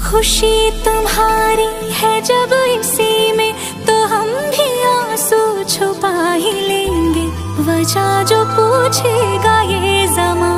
खुशी तुम्हारी है जब इसी में, तो हम भी आंसू छुपा ही लेंगे। वजह जो पूछेगा ये ज़माना,